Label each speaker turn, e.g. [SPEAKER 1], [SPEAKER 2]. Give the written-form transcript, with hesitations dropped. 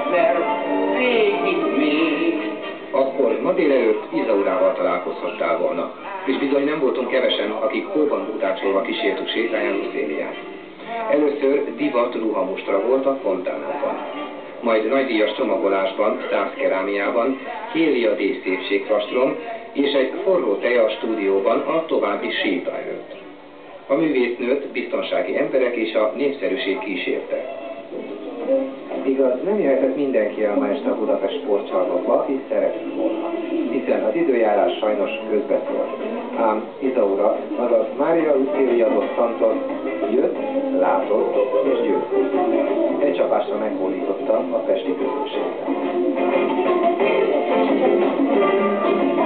[SPEAKER 1] mert régi még.
[SPEAKER 2] Akkor ma délelőtt Izaurával találkozhattál volna, és bizony nem voltunk kevesen, akik hóban bútácsolva kísértük sétáján Széliát. Először divat ruhamostra volt a fontánában, majd nagydíjas csomagolásban, százkerámiában, Hélia D. szépségrastron és egy forró teja a stúdióban a további séta előtt. A művésznőt biztonsági emberek és a népszerűség kísérte. Igaz, nem jöhetett mindenki el ma este a Budapest sportcsarnokba, aki szeretett volna, hiszen az időjárás sajnos közbeszólt. Ám Izaura, azaz Mária Lucília dos Santos jött, látott és győzött. Egy csapásra meghódította a pesti közönséget.